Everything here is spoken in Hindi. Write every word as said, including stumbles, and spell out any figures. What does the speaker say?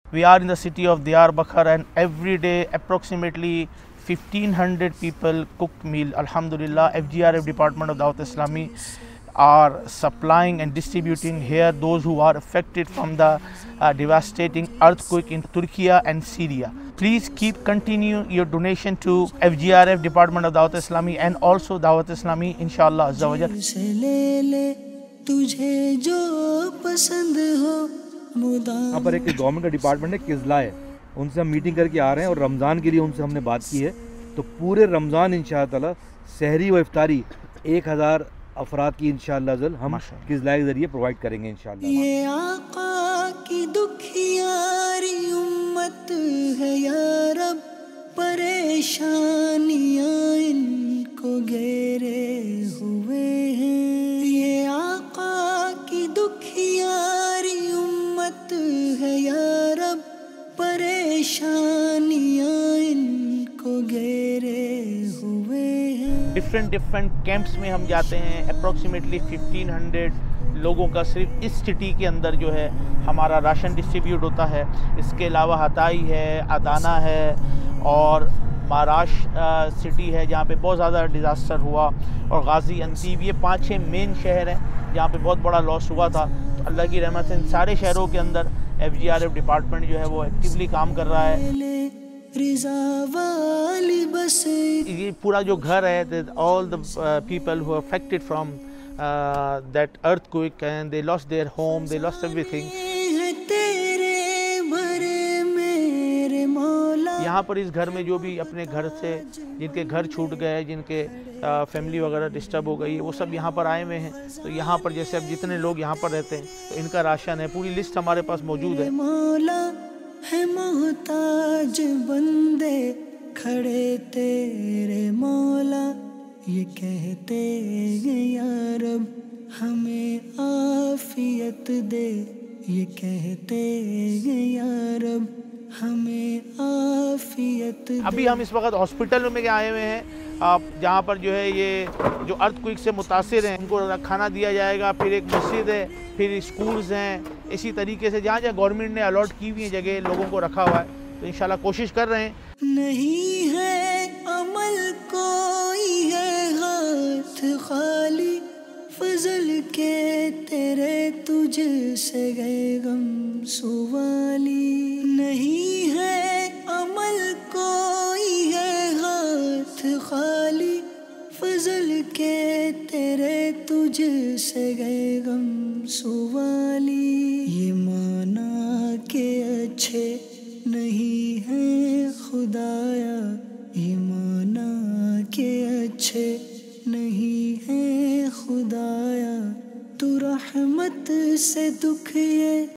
We are in the city of Diyarbakir and every day approximately fifteen hundred people cook meal. Alhamdulillah, F G R F Department of Dawat Islami are supplying and distributing here those who are affected from the uh, devastating earthquake in Turkey and Syria. Please keep continue your donation to F G R F Department of Dawat Islami and also Dawat Islami, inshallah azza wa jal. यहाँ पर एक गवर्नमेंट का डिपार्टमेंट है किजला है, उनसे हम मीटिंग करके आ रहे हैं और रमज़ान के लिए उनसे हमने बात की है। तो पूरे रमज़ान इंशाअल्लाह ताला सहरी व इफ्तारी एक हज़ार अफराद की इंशाअल्लाह अज़ल हम किजला के ज़रिए प्रोवाइड करेंगे इंशाअल्लाह। ये आका की दुखियारी उम्मत है या रब, परेशानियाँ इनको घेरे हुए हैं। ये आका की दुखियारी उम्मत है या रब, परेशानियाँ इनको घेरे हुए हैं। डिफरेंट डिफरेंट कैंप्स में हम जाते हैं। अप्रॉक्सीमेटली फिफ्टीन हंड्रेड लोगों का सिर्फ इस सिटी के अंदर जो है हमारा राशन डिस्ट्रीब्यूट होता है। इसके अलावा हताई है, अदाना है और महाराष्ट्र सिटी है जहाँ पे बहुत ज़्यादा डिज़ास्टर हुआ, और गाज़ी अंतीब, ये पाँच छः मेन शहर हैं जहाँ पे बहुत बड़ा लॉस हुआ था। तो अल्लाह की रहमत से इन सारे शहरों के अंदर F G R F department जो है वो एक्टिवली काम कर रहा है। ये पूरा जो घर है, all the people who affected from that earthquake and they lost their home, they lost everything. यहाँ पर इस घर में जो भी अपने घर से जिनके घर छूट गए, जिनके फैमिली वगैरह डिस्टर्ब हो गई, वो सब यहाँ पर आए हुए हैं। तो यहाँ पर जैसे अब जितने लोग यहाँ पर रहते हैं तो इनका राशन है, पूरी लिस्ट हमारे पास मौजूद है। मौला है मोहताज बंदे खड़े तेरे मौला, ये कहते हैं या रब हमें आफियत दे, ये कहते हैं या रब हमें आफियत दे। अभी हम इस वक्त हॉस्पिटल में आए हुए हैं, आप जहाँ पर जो है ये जो अर्थक्वेक से मुतासिर हैं उनको खाना दिया जाएगा। फिर एक मस्जिद है, फिर स्कूल्स हैं, इसी तरीके से जहाँ जहाँ गवर्नमेंट ने अलॉट की हुई है जगह लोगों को रखा हुआ है। तो इंशाल्लाह कोशिश कर रहे हैं। नहीं है अमल कोई है हाथ खाली, फजल के तेरे तुझसे गए गम सुवाली। नहीं है अमल कोई है हाथ खाली, फजल के तेरे तुझसे गए गम सुवाली। ये माना के अच्छे नहीं है खुदाया, ये माना के अच्छे नहीं है खुदाया, तू रहमत से दुख ये